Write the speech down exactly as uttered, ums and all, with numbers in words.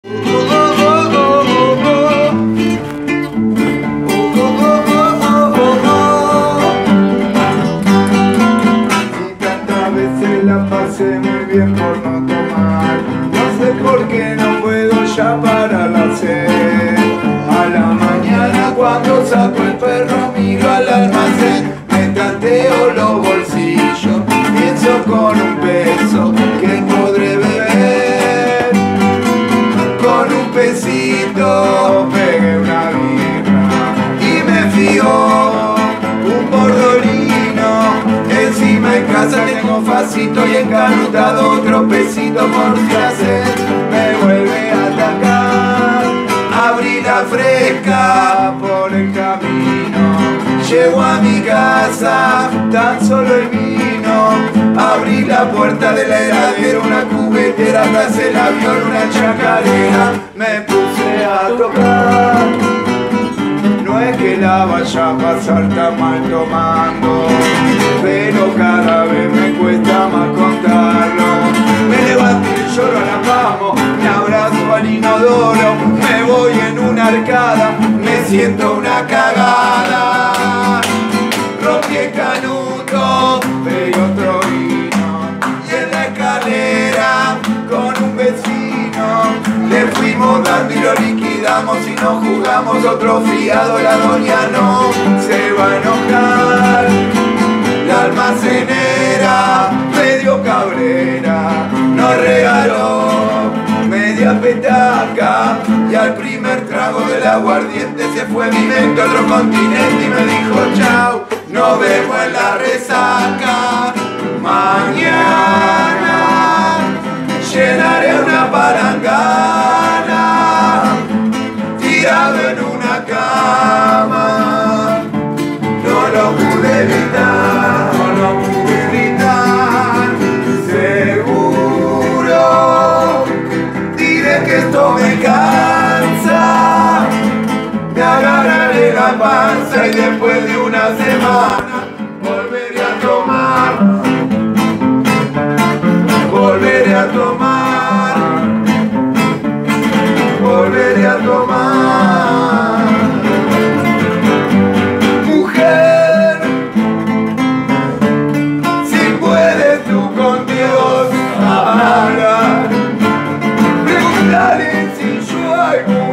La pasé muy bien por no tomar. No sé por qué no puedo ya parar la sed. A la mañana cuando saco el perro miro al almacén. Me tanteo los bolsillos, pienso con un peso que podré beber. Con un pesito pegué una birra y me fío un bordolino. Encima en casa tengo facito y encanutado otro pesito por si la sed me vuelve a atacar. Abrí la fresca por el camino, llego a mi casa, tan solo el vino. Abrí la puerta de la heladera, una cubetera, tras el avión una chacarera. Me puse a tocar. No es que la vaya a pasar tan mal tomando, pero cada vez me cuesta más contarlo. Me levanto y lloro a la pamo, me abrazo al inodoro, me voy en una arcada, me siento una cagada. Rompí el canuto, pedí otro vino, y en la escalera con un vecino le fuimos dando y lo liquidamos y nos jugamos otro fiado. La doña no se va a enojar. La almacenera, medio cabrera, nos regaló media petaca. Y al primer trago del aguardiente se fue mi mente a otro continente y me dijo chau, nos vemos en la resaca. Mañana llenaré una palangana, tirado en una cama. No lo pude evitar, no lo pude evitar. Seguro diré que esto me cansa. Me agarraré la panza y después de una semana volveré a tomar. Volveré a tomar. Volveré a tomar. Mujer, si puedes tú con Dios hablar, pregúntale si yo hago